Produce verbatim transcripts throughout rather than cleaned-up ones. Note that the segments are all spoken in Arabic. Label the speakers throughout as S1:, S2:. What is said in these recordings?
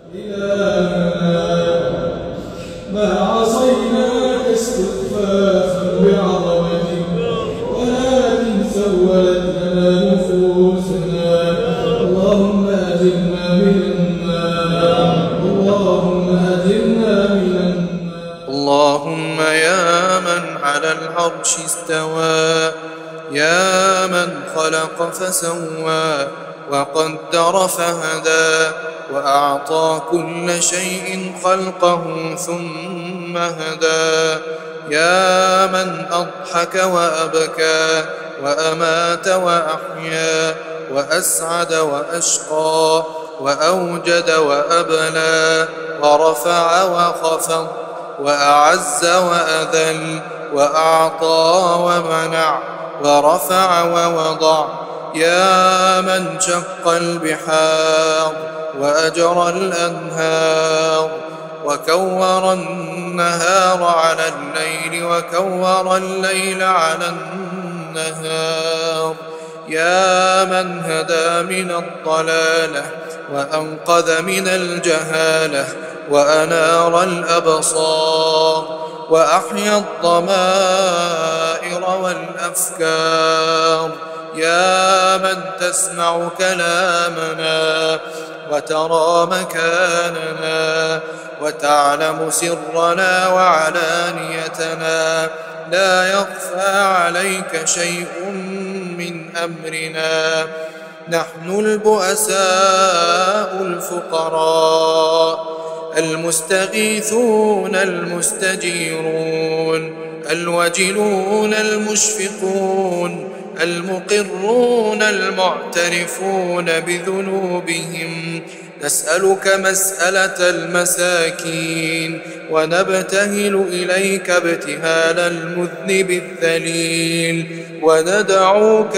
S1: إلهنا ما عصيناك استخفافا بعظمتك ولكن سولت لنا نفوسنا. اللهم أجرنا من النار، اللهم أجرنا من النار.
S2: اللهم يا من على العرش استوى، يا من خلق فسوى وقدر فهدى، وأعطى كل شيء خلقه ثم هدى، يا من أضحك وأبكى وأمات وأحيا وأسعد وأشقى وأوجد وأبلى ورفع وخفض وأعز وأذل وأعطى ومنع ورفع ووضع، يا من شق البحار وأجرى الأنهار وكور النهار على الليل وكور الليل على النهار، يا من هدى من الضلالة وأنقذ من الجهالة وأنار الأبصار وأحيا الضمائر والأفكار، يا من تسمع كلامنا وترى مكاننا وتعلم سرنا وعلانيتنا، لا يخفى عليك شيء من أمرنا. نحن البؤساء الفقراء المستغيثون المستجيرون الوجلون المشفقون المقرون المعترفون بذنوبهم، نسألك مسألة المساكين ونبتهل إليك ابتهال المذنب الذليل، وندعوك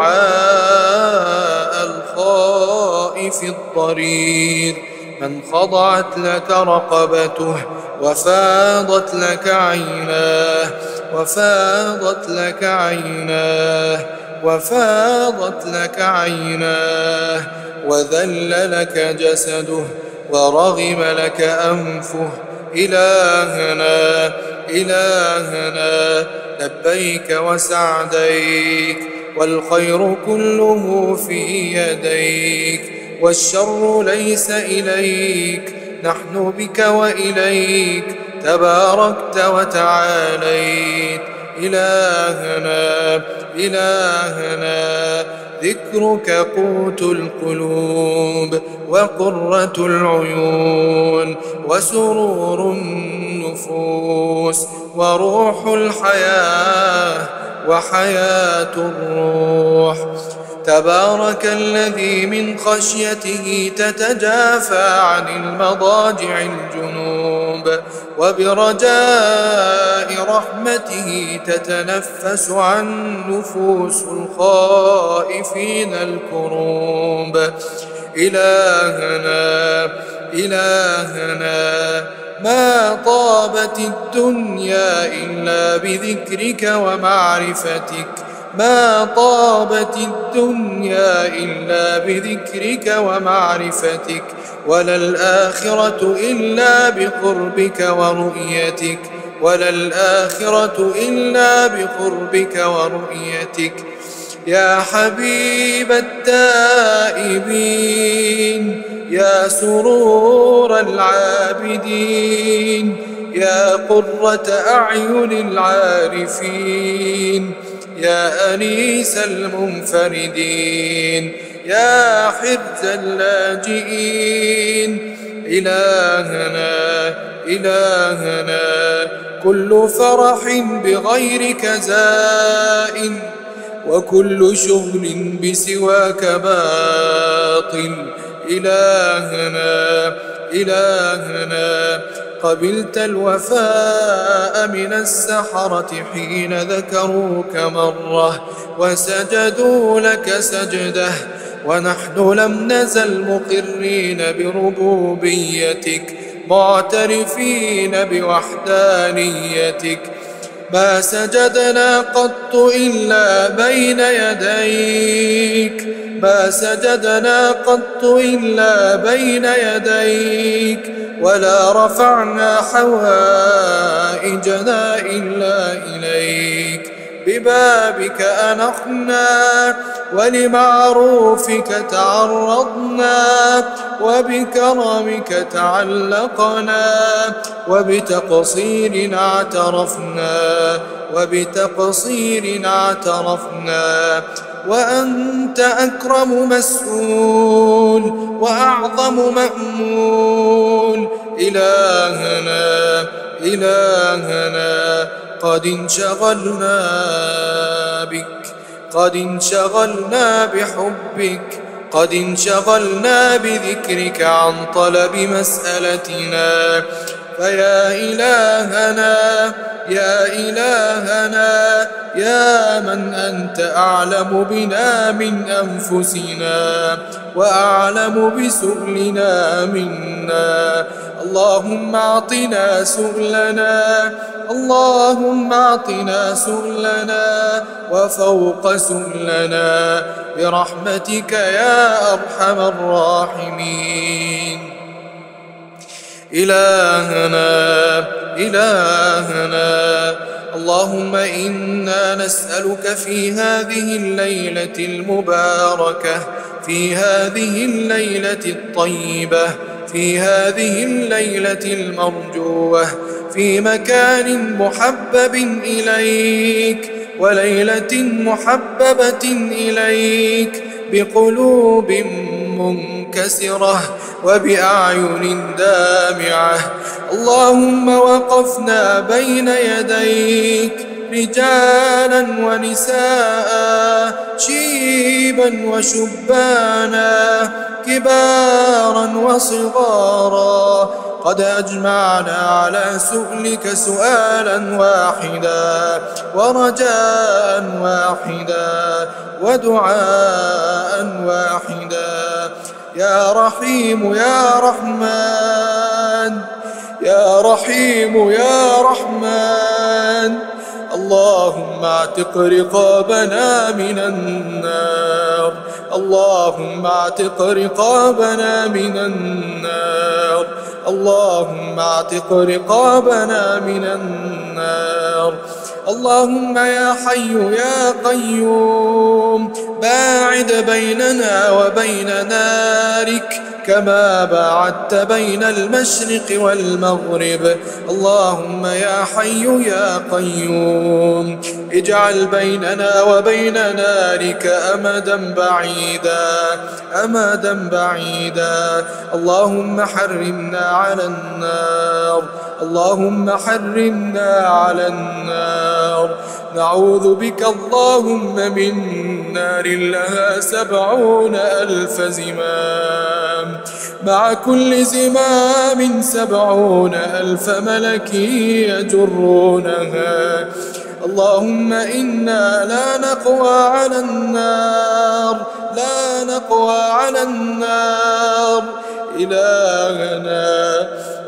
S2: دعاء الخائف الضرير من خضعت لك رقبته وفاضت لك عيناه وفاضت لك عيناه وفاضت لك عيناه وذل لك جسده ورغم لك أنفه. إلهنا إلهنا لبيك وسعديك، والخير كله في يديك والشر ليس إليك، نحن بك وإليك تباركت وتعاليت. إلهنا إلهنا ذكرك قوت القلوب وقرة العيون وسرور النفوس وروح الحياة وحياة الروح. تبارك الذي من خشيته تتجافى عن المضاجع الجنوب، وبرجاء رحمته تتنفس عن نفوس الخائفين الكروب. إلهنا إلهنا ما طابت الدنيا إلا بذكرك ومعرفتك، ما طابت الدنيا إلا بذكرك ومعرفتك، ولا الآخرة إلا بقربك ورؤيتك، ولا الآخرة إلا بقربك ورؤيتك. يا حبيب التائبين، يا سرور العابدين، يا قرة أعين العارفين، يا أنيس المنفردين، يا حرز اللاجئين. إلهنا إلهنا كل فرح بغيرك زائل، وكل شغل بسواك باطل. إلهنا إلهنا قبلت الوفاء من السحرة حين ذكروك مرة وسجدوا لك سجدة، ونحن لم نزل مقرين بربوبيتك معترفين بوحدانيتك. ما سجدنا قط إلا بين يديك، ما سجدنا قط إلا بين يديك ولا رفعنا حوائجنا إلا إليك ببابك أنخنا ولمعروفك تعرضنا وبكرمك تعلقنا وبتقصير اعترفنا وبتقصير اعترفنا وأنت أكرم مسؤول وأعظم مأمول إلهنا إلهنا قد انشغلنا بك قد انشغلنا بحبك قد انشغلنا بذكرك عن طلب مسألتنا فيا إلهنا يا إلهنا يا من أنت أعلم بنا من أنفسنا وأعلم بسؤلنا منا اللهم أعطنا سؤلنا اللهم أعطنا سؤلنا وفوق سؤلنا برحمتك يا أرحم الراحمين إلهنا إلهنا اللهم إنا نسألك في هذه الليلة المباركة في هذه الليلة الطيبة في هذه الليلة المرجوة في مكان محبب إليك وليلة محببة إليك بقلوب منكسرة وبأعين دامعة اللهم وقفنا بين يديك رجالا ونساء شيبا وشبانا كبارا وصغارا قد أجمعنا على سؤلك سؤالا واحدا ورجاء واحدا ودعاء واحدا يا رحيم يا رحمن يا رحيم يا رحمن اللهم اعتق رقابنا من النار اللهم اعتق رقابنا من النار اللهم اعتق رقابنا من النار اللهم يا حي يا قيوم باعد بيننا وبين نارك كما باعدت بين المشرق والمغرب اللهم يا حي يا قيوم اجعل بيننا وبين نارك أمدا بعيدا أمدا بعيدا اللهم حرمنا على النار اللهم حرمنا على النار نعوذ بك اللهم من نار لها سبعون ألف زمام مع كل زمام سبعون ألف ملك يجرونها اللهم إنا لا نقوى على النار لا نقوى على النار إلهنا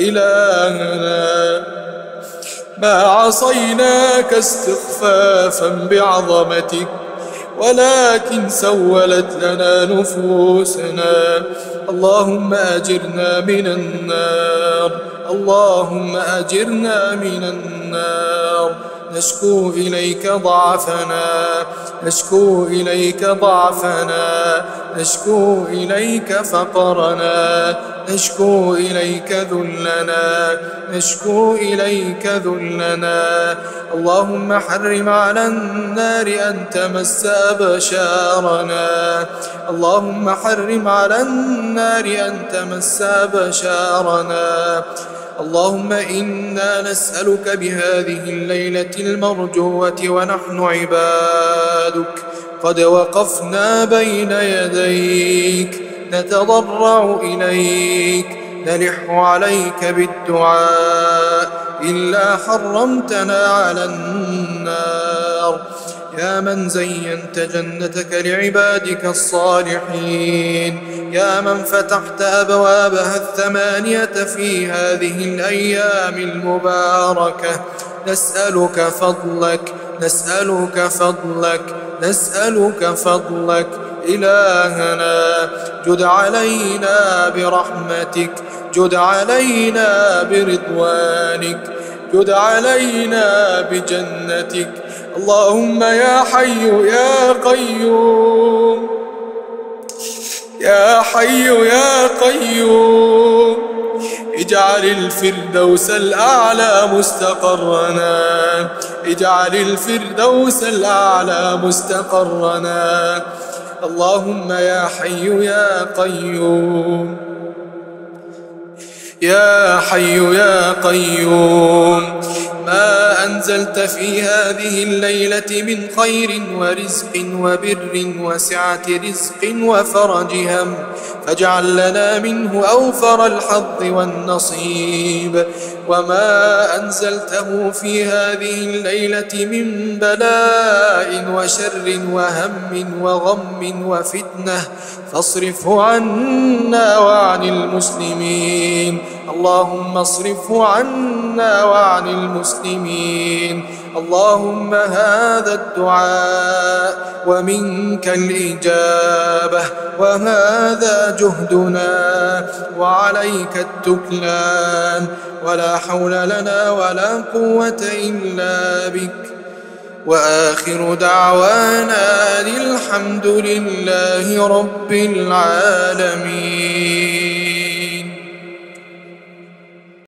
S2: إلهنا ما عصيناك استخفافا بعظمتك ولكن سولت لنا نفوسنا اللهم أجرنا من النار اللهم أجرنا من النار نشكو إليك ضعفنا نشكو إليك ضعفنا نشكو إليك فقرنا نشكو إليك ذلنا نشكو إليك ذلنا اللهم حرم على النار أن تمس أبشارنا اللهم حرم على النار أن تمس أبشارنا اللهم إنا نسألك بهذه الليلة المرجوة ونحن عبادك قد وقفنا بين يديك نتضرع إليك نلح عليك بالدعاء إلا حرمتنا على النار يا من زينت جنتك لعبادك الصالحين يا من فتحت أبوابها الثمانية في هذه الأيام المباركة نسألك فضلك نسألك فضلك نسألك فضلك إلهنا جد علينا برحمتك، جد علينا برضوانك، جد علينا بجنتك. اللهم يا حي يا قيوم، يا حي يا قيوم، اجعل الفردوس الأعلى مستقرنا، اجعل الفردوس الأعلى مستقرنا. اللهم يا حي يا قيوم، يا حي يا قيوم، ما أنزلت في هذه الليلة من خير ورزق وبر وسعة رزق وفرج هم، فاجعل لنا منه أوفر الحظ والنصيب. وما أنزلته في هذه الليلة من بلاء وشر وهم وغم وفتنة فاصرفه عنا وعن المسلمين. اللهم اصرفه عنا وعن المسلمين. اللهم هذا الدعاء ومنك الإجابة، وهذا جهدنا وعليك التكلان، ولا حول لنا ولا قوة إلا بك. وآخر دعوانا الحمد لله رب العالمين.